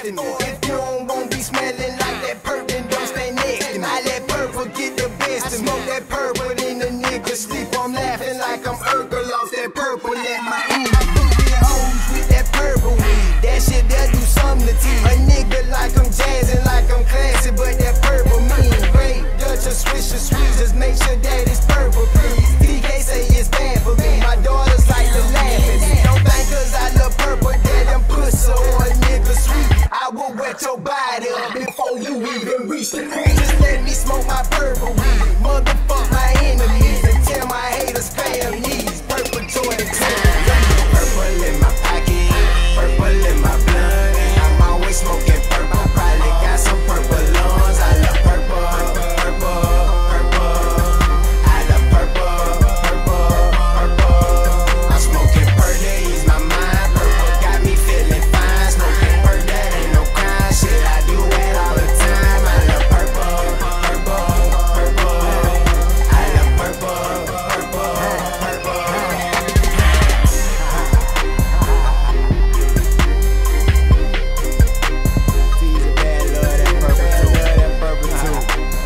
to me. If you don't want be smelling like that purple, then don't stay next to me. I let purple get the best of me. Smoke that purple in the nigga sleep. I'm laughing like I'm Urkel off that purple at my end. I get hoes with that purple weed. That shit that do something to teeth. A nigga like I'm jazzing, like I'm classy, but that purple mean great. Dutch or swish or sweet, just make sure that it's purple, please. DK say it's bad for me. My daughters like to laugh at me. Don't think cause I love purple that them pussy or a nigga sweet. I will wet your body up before you even reach the creek. Just let me smoke my purple weed. Motherfuck my enemies and tell my haters pay them knees. Purple Jordan 10. Purple in my pocket, purple in my blood. I'm always smoking purple. Probably got some purple lungs. I love purple, purple, purple. I love purple, purple, purple. I'm smoking purple, ease my mind. Purple got me feeling fine. Smoking purple, that ain't no crime. Shit, I do it all the time. I love purple, purple, purple. I love purple, purple, purple. Teaser bad, love that purple too. Love that purple too.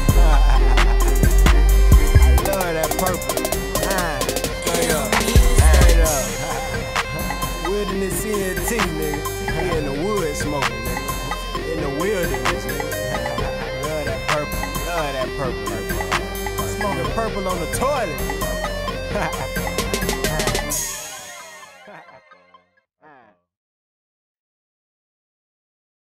I love that purple. Straight up, straight up. Wilderness CNT, nigga. We in the woods smoking, nigga. In the wilderness, nigga. Love that purple. Love that purple. Smoking purple on the toilet.